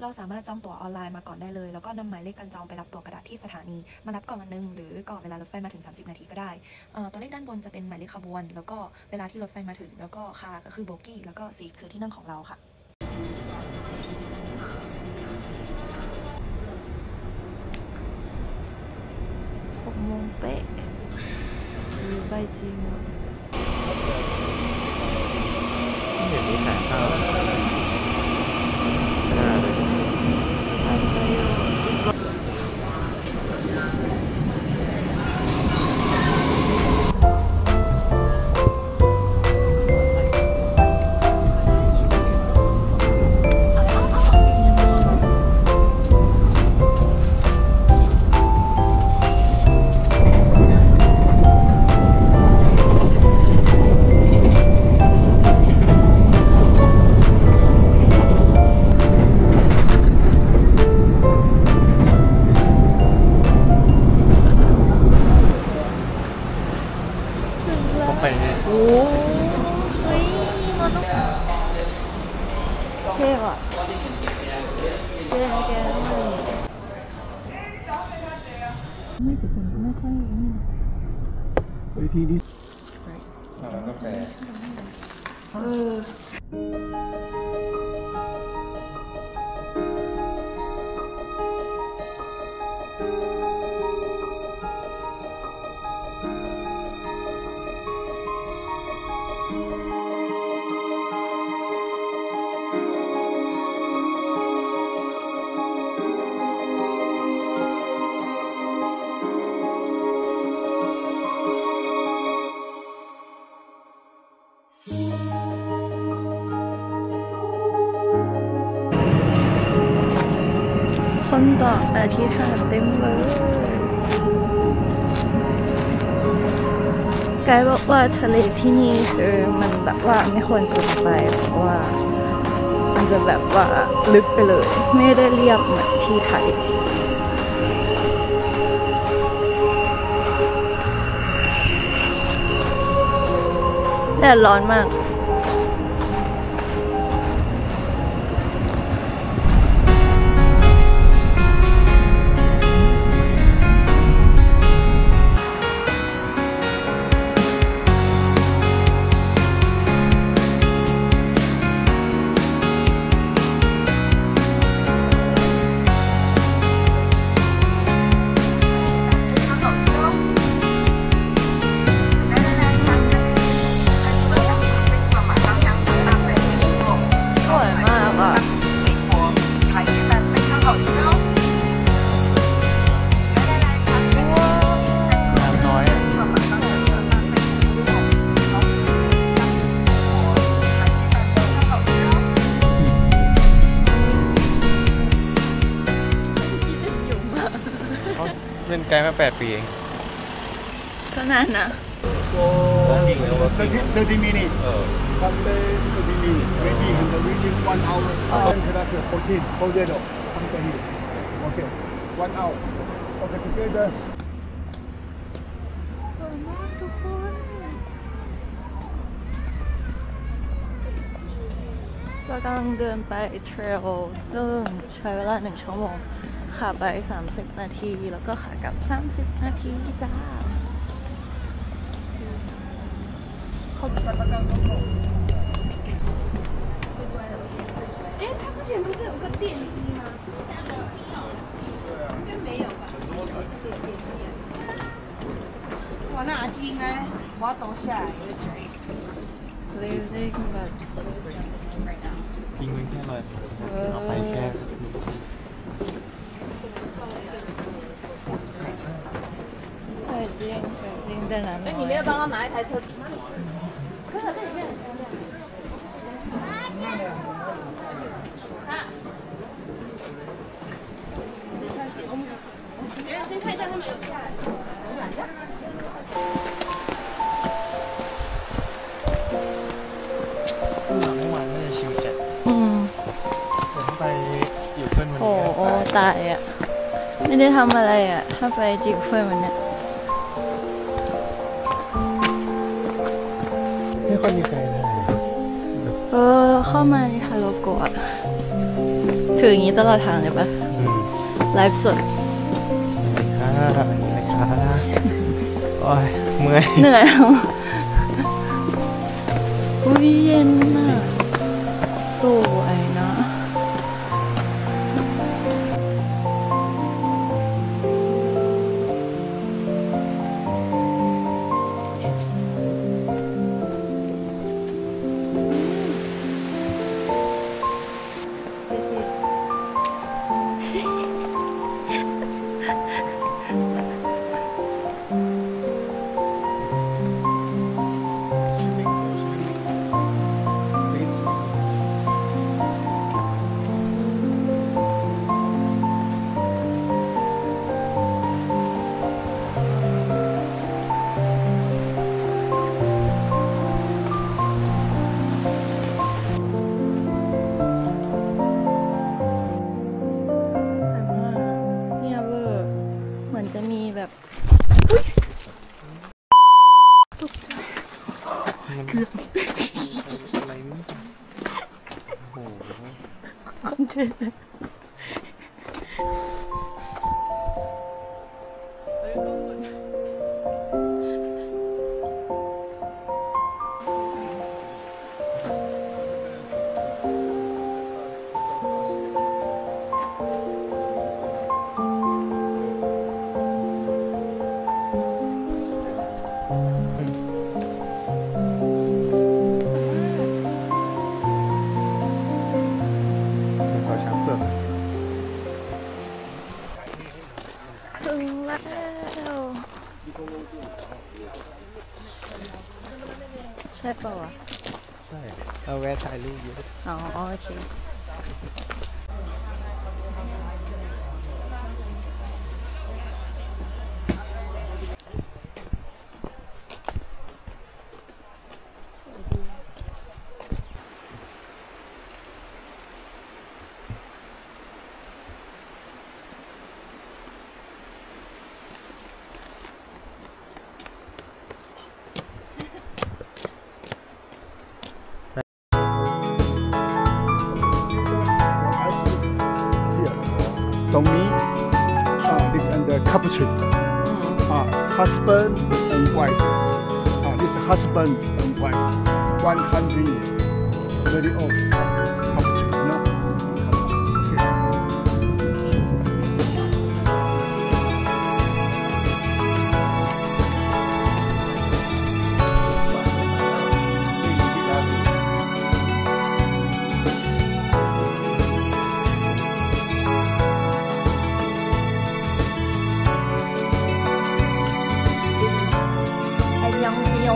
สามารถจองตั๋วออนไลน์มาก่อนได้เลยแล้วก็นำหมายเลขการจองไปรับตั๋วกระดาษที่สถานีมารับก่อนวันนึงหรือก่อนเวลารถไฟมาถึง30 นาทีก็ได้ตัวเลขด้านบนจะเป็นหมายเลขขบวนแล้วก็เวลาที่รถไฟมาถึงแล้วก็คาก็คือโบกี้แล้วก็ซีทคือที่นั่งของเราค่ะ6 โมงเป๊ะใบจริงเห็นมีขายข้าวไปเนี่ยโอ้เฮ้ยมันต้องเท่อะเท่นะแกไม่ถึงไม่ค่อยวิธีนี้กาแฟคนต่ออธิษฐานเต็มเลยไกด์บอกว่าทะเลที่นี่คือมันแบบว่าไม่ควรจะไปเพราะว่ามันจะแบบว่าลึกไปเลยไม่ได้เรียบเหมือนที่ไทยแดดร้อนมากเล่นไกลมา8 ปีเองก็นานนะ 30 minutes. Come back 30 minutes. Maybe in the region 1 hour. Then connect 14. Hold it up. Come back here. Okay. 1 hour. Okay, together. สวยมากทุกคนเรากำลังเดินไปเทรลซึ่งใช้เวลา1 ชั่วโมงขาไป30 นาทีแล้วก็ขากลับ30 นาทีจ้า他之前不是有个电梯吗？应该没有吧？我那应该我要等下来。Living but ทิ้งไว้แค่เลยเอาไปแค่水晶在哪里？ 你没有帮他拿一台车？可是这里面很漂亮。先看一下他们有下来。 เมื่อวานน่าจะชิวจัดผมไปอยู่เพื่อนวันนี้โอ้ตายอ่ะไม่ได้ทำอะไรอ่ะถ้าไปจิกเพื่อนวันเนี้ยไม่ค่อยมีใครเลยเข้ามาในฮาโลโกะคืออย่างนี้ตลอดทางเลยปะไลฟ์สดสวัสดีค่ะนี่นะคะโอ้ยเมื่อยเหนื่อยอุ้ยเย็นน่ะสวยนะ เนี่ยเวอร์เหมือนจะมีแบบอะไรมั้งโอ้โหคอนเทนต์เป็นเขาช้างเผือกถึงแล้ว ใช่เปล่าวะใช่เราแวะถ่ายรูปอยู่อ๋อโอเค Tommy, this and the couple tree. Husband and wife. This husband and wife. 100 years. Very old couple tree, you know? 안녕하세요.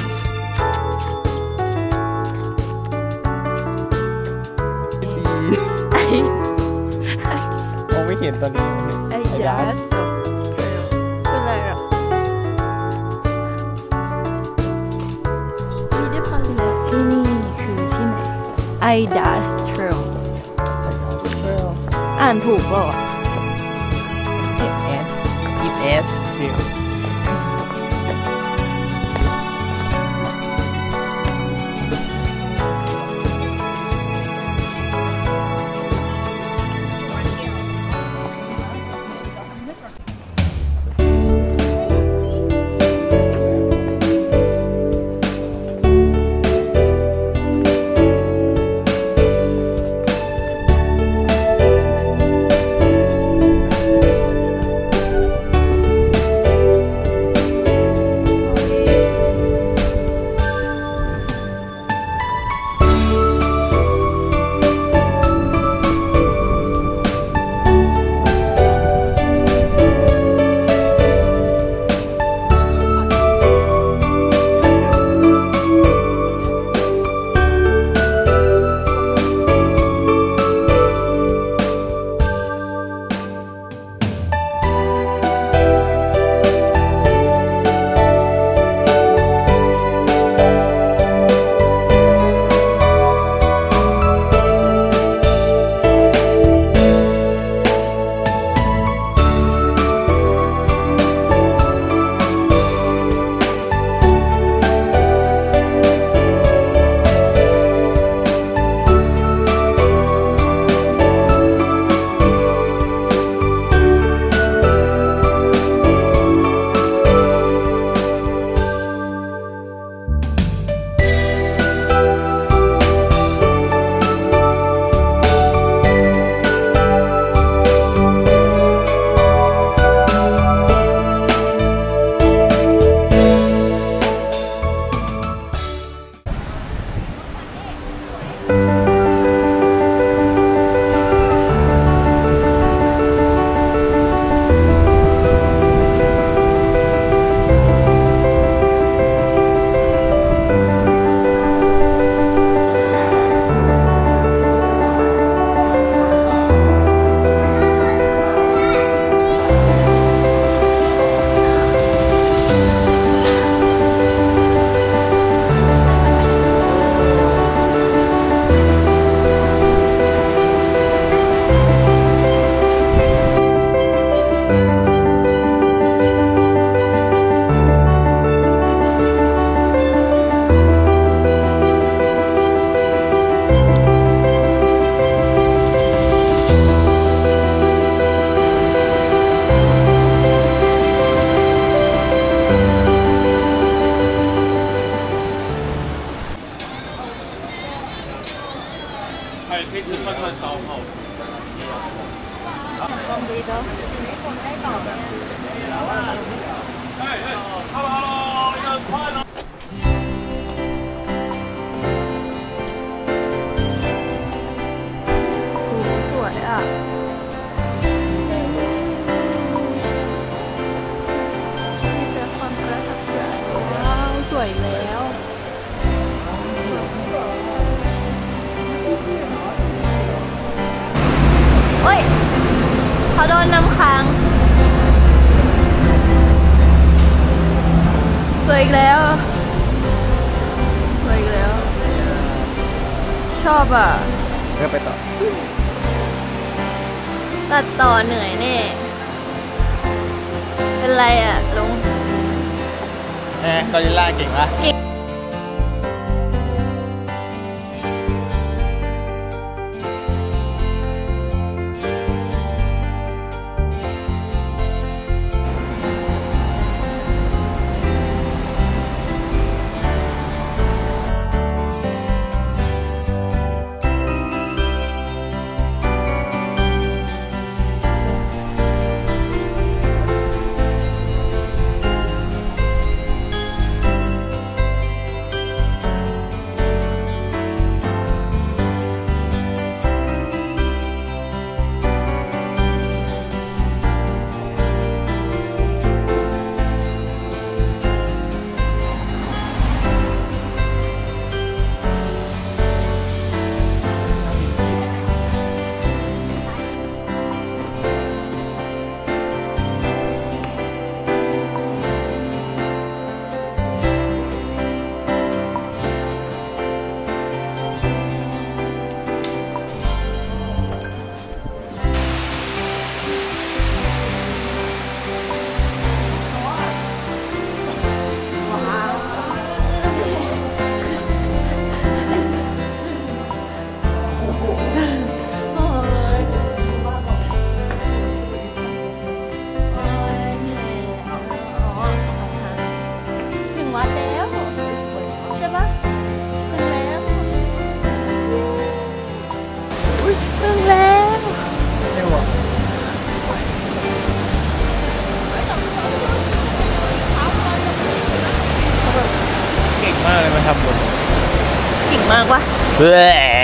มองไม่เห็นตอนนี้ไอ้ยาสเป็นไรอ่ะนี่ได้ฟังแล้วที่นี่คือที่ไหน Idas Trail อ่านถูกเปล่าอ่ะ ES เดียว还可以吃串串烧烤。 ดีเนาะ哎，Hello，一个串哦。 สวยอ่ะมีแต่ความประทับใจว้าวสวยแล้วโอ้ยเขาโดนน้ำค้างสวยอีกแล้วสวยอีกแล้วชอบอ่ะก็ไปต่อตัดต่อเหนื่อยแน่เป็นไรอ่ะลุงกอริลล่าเก่งปะถึงวัดแล้วใช่ปะถึงแล้วถึงแล้วไม่หวงเก่งมากเลยมาทำบุญเก่งมากวะเฮ้ย